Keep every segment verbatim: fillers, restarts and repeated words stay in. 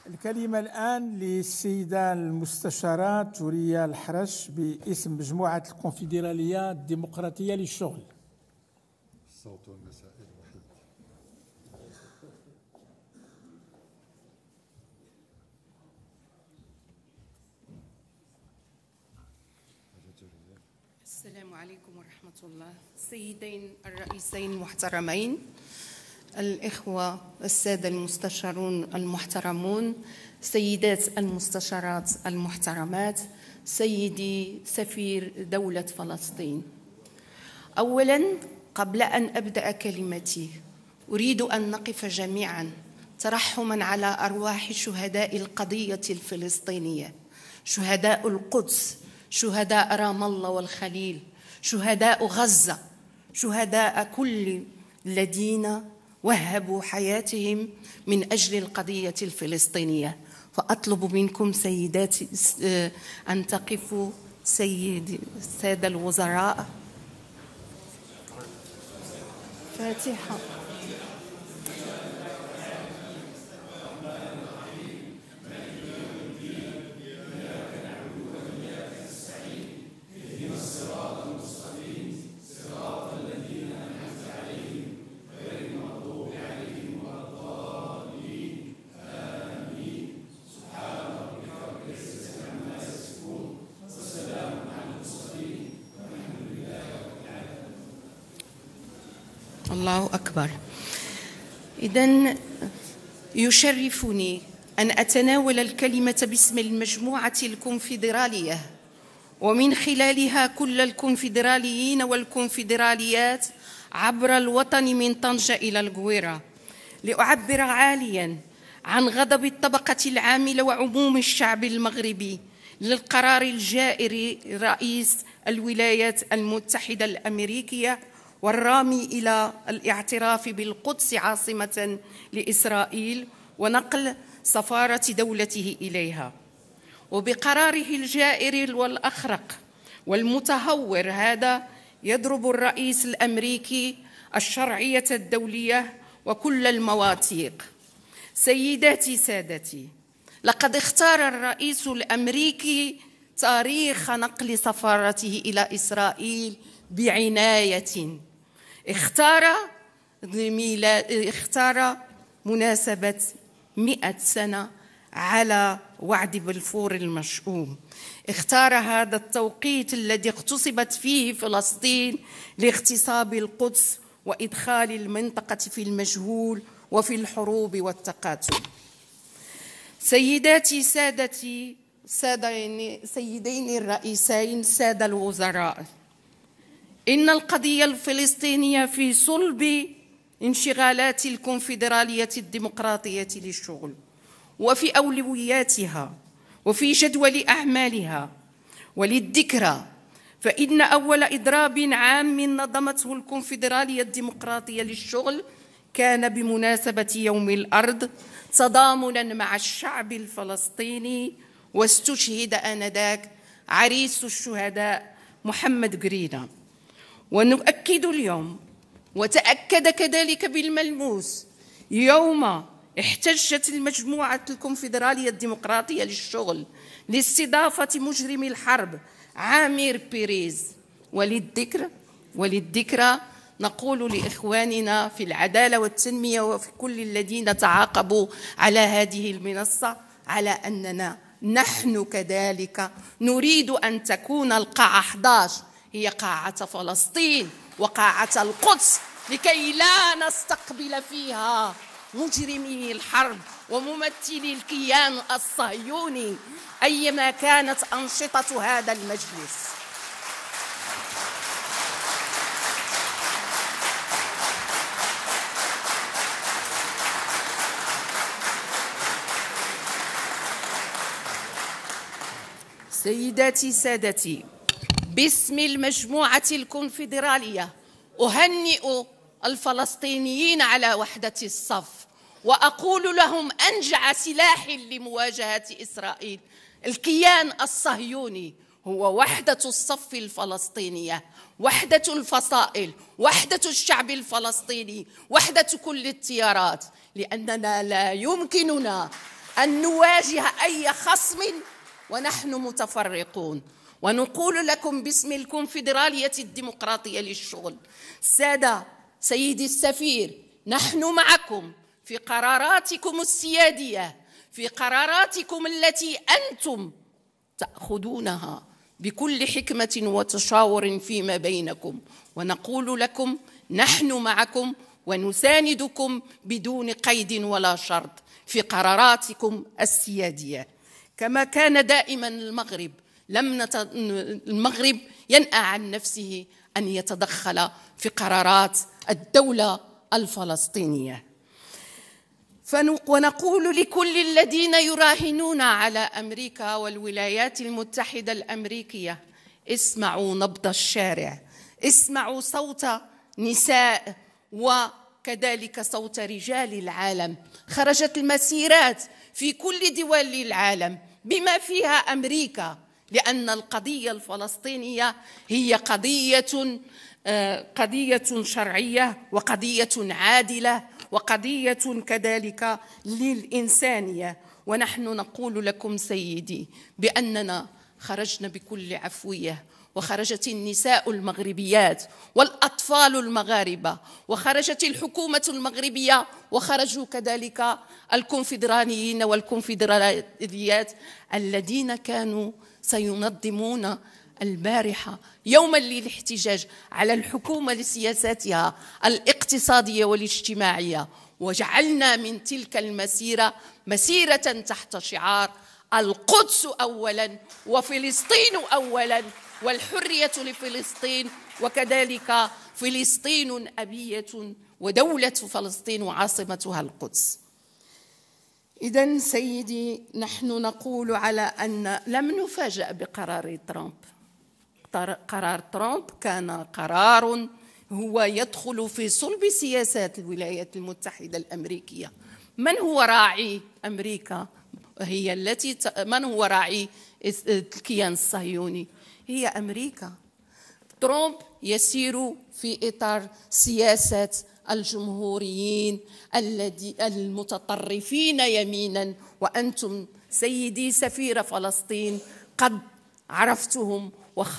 الكلمة الآن للسيدة المستشارة توريا الحرش باسم مجموعة الكونفدرالية الديمقراطية للشغل. الصوت والمسائل وحيد. السلام عليكم ورحمة الله. السيدين الرئيسين المحترمين، الإخوة السادة المستشارون المحترمون، سيدات المستشارات المحترمات، سيدي سفير دولة فلسطين. أولاً، قبل أن أبدأ كلمتي أريد أن نقف جميعاً ترحماً على أرواح شهداء القضية الفلسطينية، شهداء القدس، شهداء رام الله والخليل، شهداء غزة، شهداء كل الذين وهبوا حياتهم من أجل القضية الفلسطينية. فأطلب منكم سيداتي أن تقفوا، سيدي السادة الوزراء. فاتحة. الله أكبر. إذن يشرفني أن أتناول الكلمة باسم المجموعة الكونفدرالية، ومن خلالها كل الكونفدراليين والكونفدراليات عبر الوطن من طنجة إلى القويرة، لأعبر عالياً عن غضب الطبقة العاملة وعموم الشعب المغربي للقرار الجائر رئيس الولايات المتحدة الأمريكية والرامي إلى الاعتراف بالقدس عاصمة لإسرائيل ونقل سفارة دولته إليها. وبقراره الجائر والأخرق والمتهور هذا يضرب الرئيس الأمريكي الشرعية الدولية وكل المواثيق. سيداتي سادتي، لقد اختار الرئيس الأمريكي تاريخ نقل سفارته إلى إسرائيل بعناية. اختار اختار مناسبة مئة سنة على وعد بلفور المشؤوم. اختار هذا التوقيت الذي اغتصبت فيه فلسطين لاغتصاب القدس وإدخال المنطقة في المجهول وفي الحروب والتقاتل. سيداتي سادتي، سيدين الرئيسين، سادة الوزراء، إن القضية الفلسطينية في صلب انشغالات الكونفدرالية الديمقراطية للشغل وفي أولوياتها وفي جدول أعمالها. وللذكرى، فإن أول إضراب عام نظمته الكونفدرالية الديمقراطية للشغل كان بمناسبة يوم الأرض تضامناً مع الشعب الفلسطيني، واستشهد آنذاك عريس الشهداء محمد قرينة. ونؤكد اليوم، وتأكد كذلك بالملموس يوم احتجت المجموعة الكونفدرالية الديمقراطية للشغل لاستضافة مجرم الحرب عامر بيريز. وللذكر وللذكرى نقول لإخواننا في العدالة والتنمية وفي كل الذين تعاقبوا على هذه المنصة على أننا نحن كذلك نريد أن تكون القاعة أحد عشر هي قاعة فلسطين وقاعة القدس، لكي لا نستقبل فيها مجرمي الحرب وممثلي الكيان الصهيوني أيما كانت أنشطة هذا المجلس. سيداتي سادتي، باسم المجموعة الكونفدرالية أهنئ الفلسطينيين على وحدة الصف، وأقول لهم أنجع سلاح لمواجهة إسرائيل الكيان الصهيوني هو وحدة الصف الفلسطينية، وحدة الفصائل، وحدة الشعب الفلسطيني، وحدة كل التيارات، لأننا لا يمكننا أن نواجه أي خصم ونحن متفرقون. ونقول لكم باسم الكونفدرالية الديمقراطية للشغل: سادة سيدي السفير، نحن معكم في قراراتكم السيادية، في قراراتكم التي أنتم تأخذونها بكل حكمة وتشاور فيما بينكم. ونقول لكم: نحن معكم ونساندكم بدون قيد ولا شرط في قراراتكم السيادية، كما كان دائما المغرب لم نت... المغرب ينأى عن نفسه أن يتدخل في قرارات الدولة الفلسطينية. ونقول لكل الذين يراهنون على أمريكا والولايات المتحدة الأمريكية: اسمعوا نبض الشارع، اسمعوا صوت نساء وكذلك صوت رجال العالم. خرجت المسيرات في كل دول العالم بما فيها أمريكا، لأن القضية الفلسطينية هي قضية قضية شرعية وقضية عادلة وقضية كذلك للإنسانية. ونحن نقول لكم سيدي بأننا خرجنا بكل عفوية، وخرجت النساء المغربيات والأطفال المغاربة، وخرجت الحكومة المغربية، وخرجوا كذلك الكونفدراليين والكونفدراليات الذين كانوا سينظمون البارحة يوما للاحتجاج على الحكومة لسياساتها الاقتصادية والاجتماعية. وجعلنا من تلك المسيرة مسيرة تحت شعار القدس أولا وفلسطين أولا، والحرية لفلسطين، وكذلك فلسطين أبية ودولة فلسطين وعاصمتها القدس. إذن سيدي، نحن نقول على أن لم نفاجأ بقرار ترامب. قرار ترامب كان قرار هو يدخل في صلب سياسات الولايات المتحدة الأمريكية. من هو راعي أمريكا؟ هي التي ت... من هو راعي الكيان الصهيوني؟ هي أمريكا. ترامب يسير في إطار سياسة الجمهوريين الذي المتطرفين يمينا، وأنتم سيدي سفير فلسطين قد عرفتهم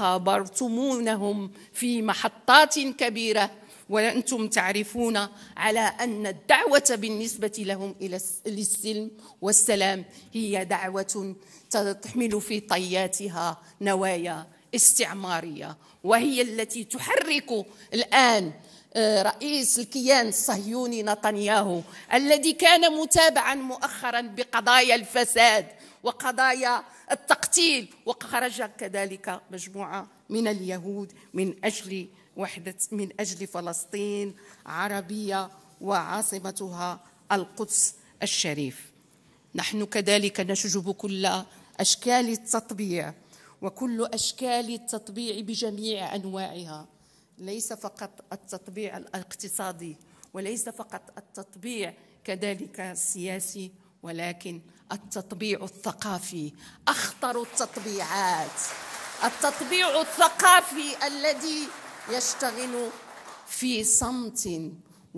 وخابرتمونهم في محطات كبيرة، وأنتم تعرفون على أن الدعوة بالنسبة لهم إلى السلم والسلام هي دعوة تحمل في طياتها نوايا استعمارية، وهي التي تحرك الآن رئيس الكيان الصهيوني نتنياهو، الذي كان متابعا مؤخرا بقضايا الفساد وقضايا التقتيل، وخرج كذلك مجموعة من اليهود من أجل وحدة من أجل فلسطين عربية وعاصمتها القدس الشريف. نحن كذلك نشجب كل أشكال التطبيع وكل أشكال التطبيع بجميع أنواعها، ليس فقط التطبيع الاقتصادي وليس فقط التطبيع كذلك السياسي، ولكن التطبيع الثقافي أخطر التطبيعات، التطبيع الثقافي الذي يشتغل في صمت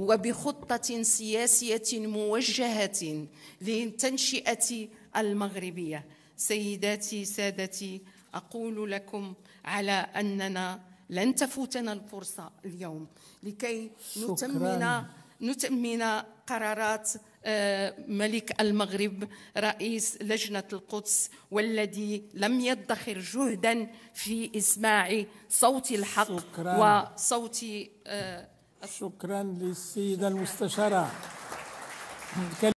وبخطة سياسية موجهة لتنشئة المغربية. سيداتي سادتي، أقول لكم على أننا لن تفوتنا الفرصة اليوم لكي نتمن نتمن قرارات ملك المغرب رئيس لجنة القدس، والذي لم يدخر جهدا في إسماع صوت الحق شكراً. وصوت شكرا للسيدة المستشارة.